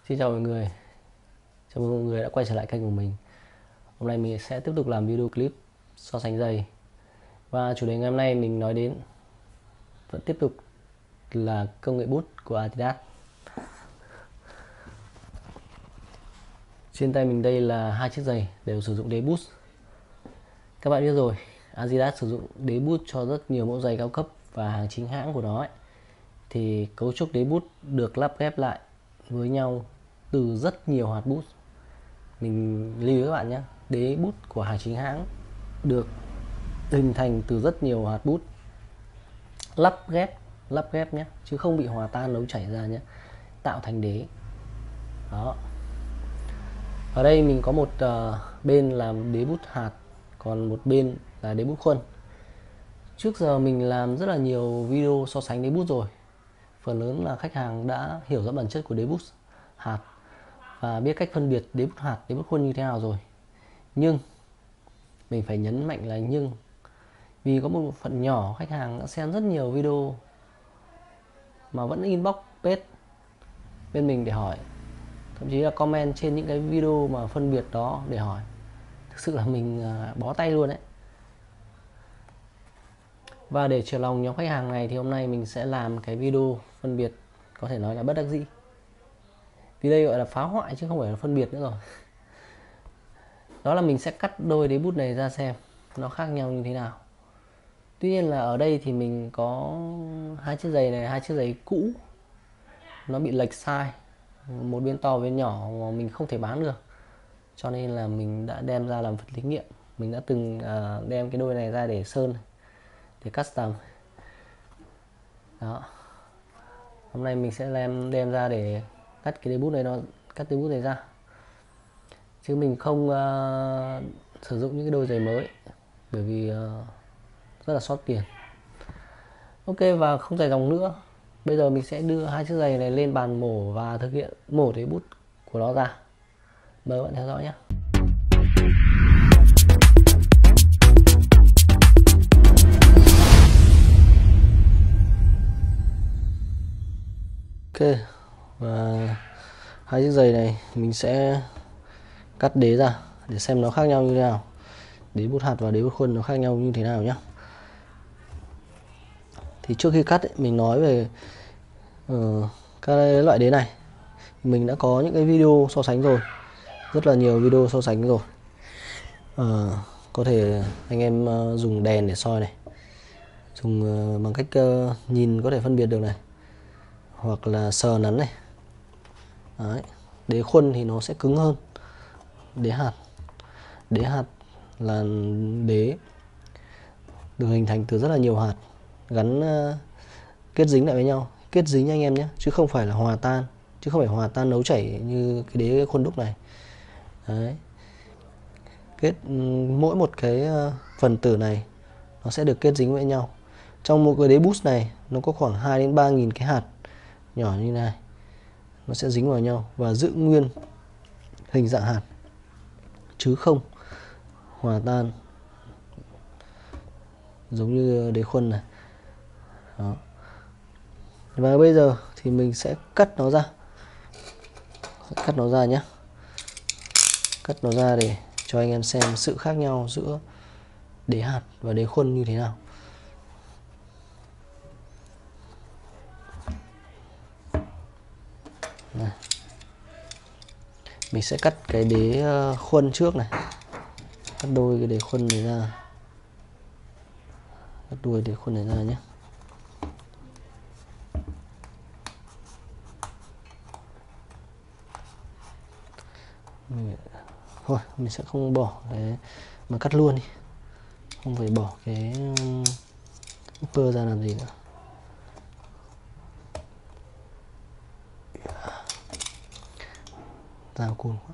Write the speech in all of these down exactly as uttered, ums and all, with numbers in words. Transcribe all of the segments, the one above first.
Xin chào mọi người, chào mừng mọi người đã quay trở lại kênh của mình. Hôm nay mình sẽ tiếp tục làm video clip so sánh giày. Và chủ đề ngày hôm nay mình nói đến vẫn tiếp tục là công nghệ boot của Adidas. Trên tay mình đây là hai chiếc giày đều sử dụng đế boost. Các bạn biết rồi, Adidas sử dụng đế boost cho rất nhiều mẫu giày cao cấp và hàng chính hãng của nó ấy. Thì cấu trúc đế boost được lắp ghép lại với nhau từ rất nhiều hạt boost. Mình lưu ý các bạn nhé, đế bút của hàng chính hãng được hình thành từ rất nhiều hạt bút lắp ghép lắp ghép nhé, chứ không bị hòa tan nấu chảy ra nhé, tạo thành đế. Đó. Ở đây mình có một uh, bên làm đế bút hạt, còn một bên là đế bút khuôn. Trước giờ mình làm rất là nhiều video so sánh đế bút rồi. Phần lớn là khách hàng đã hiểu rõ bản chất của đế bút hạt và biết cách phân biệt đế bút hạt, đế bút khuôn như thế nào rồi. Nhưng mình phải nhấn mạnh là nhưng, vì có một bộ phận nhỏ khách hàng đã xem rất nhiều video mà vẫn inbox page bên mình để hỏi, thậm chí là comment trên những cái video mà phân biệt đó để hỏi. Thực sự là mình bó tay luôn đấy. Và để chiều lòng nhóm khách hàng này thì hôm nay mình sẽ làm cái video phân biệt, có thể nói là bất đắc dĩ, vì đây gọi là phá hoại chứ không phải là phân biệt nữa rồi. Đó là mình sẽ cắt đôi đế bút này ra xem nó khác nhau như thế nào. Tuy nhiên là ở đây thì mình có hai chiếc giày này, hai chiếc giày cũ, nó bị lệch size, một bên to bên nhỏ mà mình không thể bán được, cho nên là mình đã đem ra làm vật thí nghiệm. Mình đã từng uh, đem cái đôi này ra để sơn, để custom. Đó. Hôm nay mình sẽ đem đem ra để cắt cái đế bút này, nó cắt đế bút này ra, chứ mình không uh, sử dụng những cái đôi giày mới, bởi vì uh, rất là sót tiền. Ok, và không dài dòng nữa, bây giờ mình sẽ đưa hai chiếc giày này lên bàn mổ và thực hiện mổ đế bút của nó ra. Mời các bạn theo dõi nhé. Ok, và hai chiếc giày này mình sẽ cắt đế ra để xem nó khác nhau như thế nào, đế bút hạt và đế bút khuôn nó khác nhau như thế nào nhé. Thì trước khi cắt ấy, mình nói về uh, các loại đế này. Mình đã có những cái video so sánh rồi, rất là nhiều video so sánh rồi. Uh, có thể anh em uh, dùng đèn để soi này, dùng uh, bằng cách uh, nhìn có thể phân biệt được này, hoặc là sờ nắn này. Đấy. Đế khuôn thì nó sẽ cứng hơn đế hạt. Đế hạt là đế được hình thành từ rất là nhiều hạt gắn uh, kết dính lại với nhau, kết dính anh em nhé, chứ không phải là hòa tan, chứ không phải hòa tan nấu chảy như cái đế khuôn đúc này. Đấy. Kết mỗi một cái uh, phần tử này nó sẽ được kết dính với nhau. Trong một cái đế boost này nó có khoảng hai đến ba nghìn cái hạt nhỏ như này, nó sẽ dính vào nhau và giữ nguyên hình dạng hạt, chứ không hòa tan giống như đế khuôn này. Đó. Và bây giờ thì mình sẽ cắt nó ra, cắt nó ra nhé, cắt nó ra để cho anh em xem sự khác nhau giữa đế hạt và đế khuôn như thế nào. Này. Mình sẽ cắt cái đế khuôn trước này, cắt đôi cái đế khuôn này ra, cắt đuôi đế khuôn này ra nhé. Thôi mình sẽ không bỏ cái mà cắt luôn đi, không phải bỏ cái upper ra làm gì nữa. Dao cùn quá.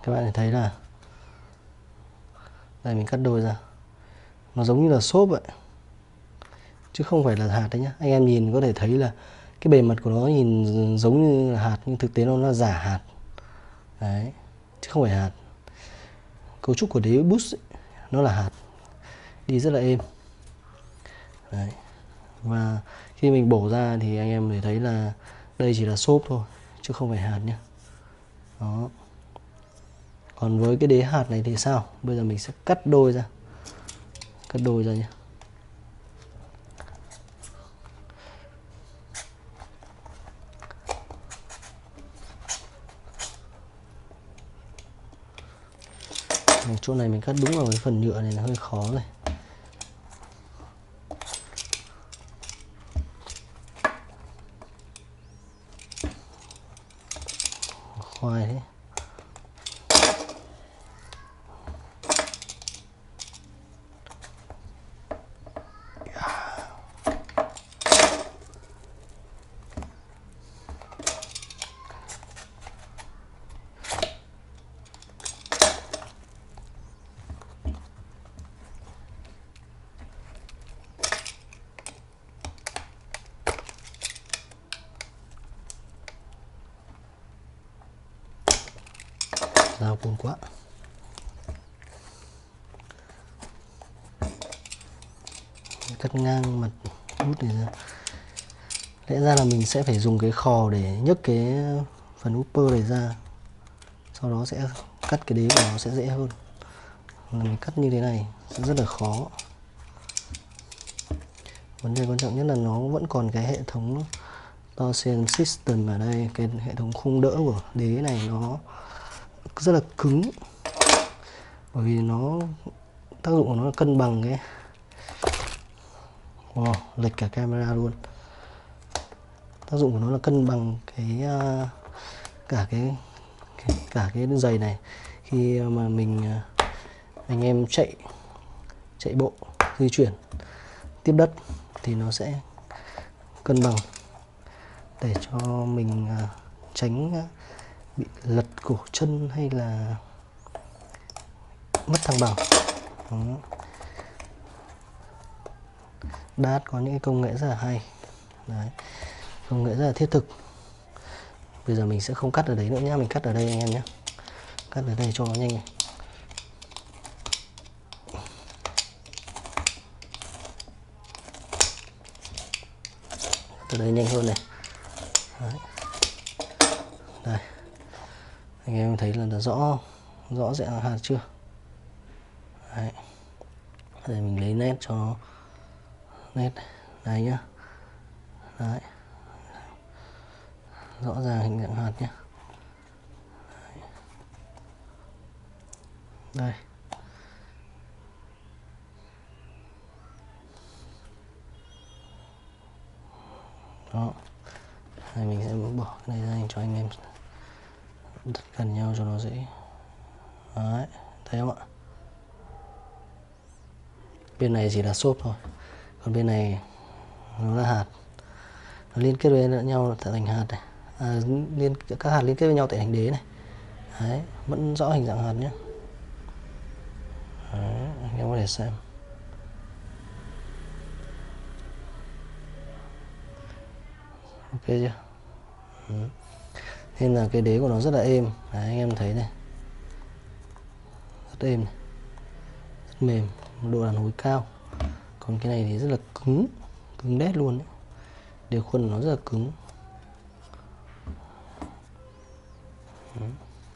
Các bạn thấy là đây, mình cắt đôi ra, nó giống như là xốp vậy chứ không phải là hạt đấy nhá. Anh em nhìn có thể thấy là cái bề mặt của nó nhìn giống như là hạt nhưng thực tế nó là giả hạt đấy, chứ không phải hạt. Cấu trúc của đế boost ấy, nó là hạt, đi rất là êm đấy. Và khi mình bổ ra thì anh em để thấy là đây chỉ là xốp thôi chứ không phải hạt nhé. Đó. Còn với cái đế hạt này thì sao? Bây giờ mình sẽ cắt đôi ra, cắt đôi ra nhé. Chỗ này mình cắt đúng vào cái phần nhựa này là hơi khó này. Khoai thế. Dao cùn quá. Cắt ngang mặt bút này ra. Lẽ ra là mình sẽ phải dùng cái khò để nhấc cái phần upper này ra, sau đó sẽ cắt cái đế của nó sẽ dễ hơn. Mình cắt như thế này sẽ rất là khó. Vấn đề quan trọng nhất là nó vẫn còn cái hệ thống torsion system ở đây, cái hệ thống khung đỡ của đế này nó rất là cứng, bởi vì nó tác dụng của nó là cân bằng cái wow, lệch cả camera luôn. Tác dụng của nó là cân bằng cái uh, cả cái, cái cả cái giày này. Khi mà mình uh, anh em chạy chạy bộ di chuyển tiếp đất thì nó sẽ cân bằng để cho mình uh, tránh uh, bị lật cổ chân hay là mất thăng bằng. Đó. Đát có những công nghệ rất là hay. Đấy. Công nghệ rất là thiết thực. Bây giờ mình sẽ không cắt ở đấy nữa nhá, mình cắt ở đây anh em nhé. Cắt ở đây cho nó nhanh này. Từ đây nhanh hơn này. Đấy. Đây. Anh em thấy là, là rõ rõ ràng hạt chưa? Đấy. Đây mình lấy nét cho nó nét đây nhá. Đấy. Rõ ràng hình dạng hạt nhé. Đây. Đó. Đây mình sẽ bỏ cái này ra cho anh em đặt gần nhau cho nó dễ. Đấy, thấy không ạ? Bên này chỉ là xốp thôi, còn bên này nó là hạt, nó liên kết với nhau tạo thành hạt này, à, liên các hạt liên kết với nhau tạo thành đế này. Đấy, vẫn rõ hình dạng hạt nhé. Đấy, anh em có thể xem. Ok chưa? Ừ. Nên là cái đế của nó rất là êm. Đấy, anh em thấy này, rất êm này, rất mềm, độ đàn hồi cao. Còn cái này thì rất là cứng, cứng đét luôn đấy. Đế khuôn nó rất là cứng. Ừ.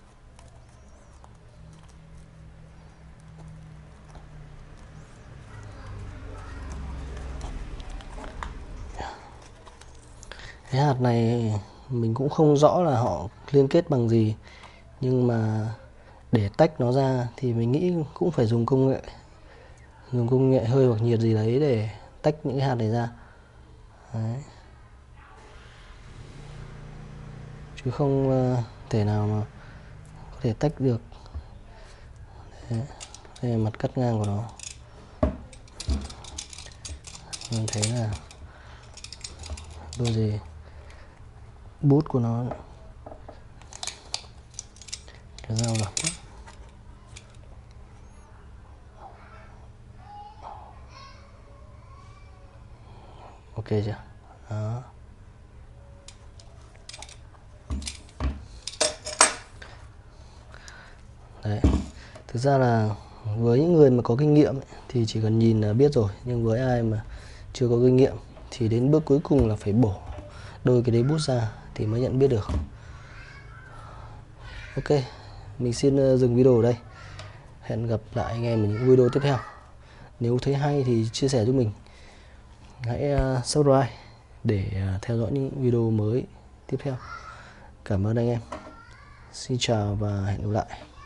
Cái hạt này mình cũng không rõ là họ liên kết bằng gì, nhưng mà để tách nó ra thì mình nghĩ cũng phải dùng công nghệ dùng công nghệ hơi hoặc nhiệt gì đấy để tách những cái hạt này ra. Đấy. Chứ không uh, thể nào mà có thể tách được. Đấy. Đây là mặt cắt ngang của nó, mình thấy là đôi gì bút của nó cái dao rồi. Ok chưa? Đó. Đấy. Thực ra là với những người mà có kinh nghiệm ấy, thì chỉ cần nhìn là biết rồi, nhưng với ai mà chưa có kinh nghiệm thì đến bước cuối cùng là phải bổ đôi cái đế bút ra thì mới nhận biết được. Ok, mình xin dừng video ở đây. Hẹn gặp lại anh em ở những video tiếp theo. Nếu thấy hay thì chia sẻ giúp mình. Hãy uh, subscribe để uh, theo dõi những video mới tiếp theo. Cảm ơn anh em. Xin chào và hẹn gặp lại.